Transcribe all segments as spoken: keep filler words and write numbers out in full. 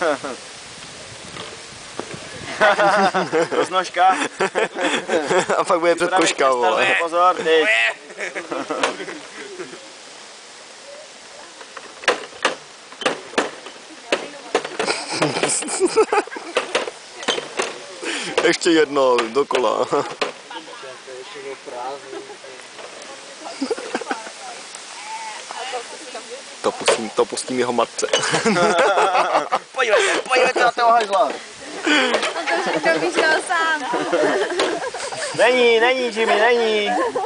Roznožka. A pak bude předkoška, vole. Pozor, teď. Ještě jedno, dokola. To pustím, to pustím jeho matce. Podívejte, podívejte na toho hajzla. On to už to vyšel sám. Není, není, Jimmy, není.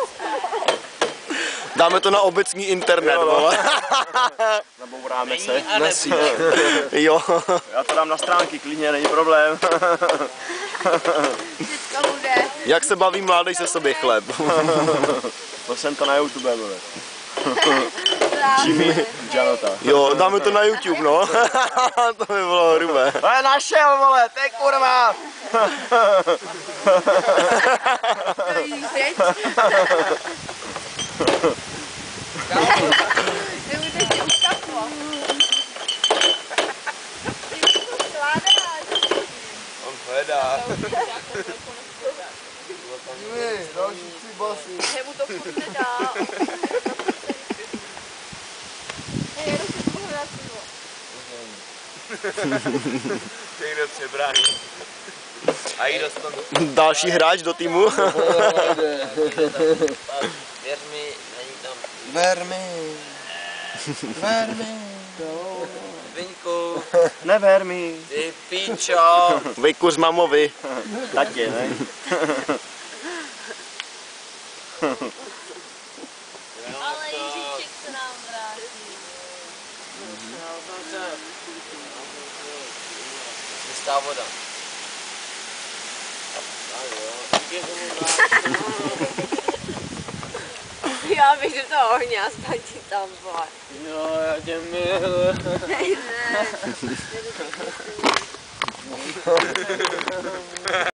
Dáme to na obecní internet, vole. Nabouráme se. Na síť. Jo. Já to dám na stránky, klidně, není problém. Děcka bude. Jak se baví mládež se sobě chleb. To jsem to na YouTube, vole. Jimmy, Janota. Jo, dáme to na YouTube, no. To by bylo hrubé. To je našel, vole, to je kurva. To jíš teď. Nebudeš si uskakovat. On hledá. Jimmy, další tři basy. Jemu to furt nedá. Hej, jedu si pohledat pivo. Někdo přebrání. A jí dostanu. Další hráč do týmu. Věř mi, není tam. Ver mi. Ver mi. Vyňku. Never mi. Ty pičo. Vykuř mamovi. Tatě, ne? Ale Jiříček se nám vrátí. Čistá voda. Já bych do toho ohně a staň ti tam, vole. Jo, já tě miluji. Ne, ne.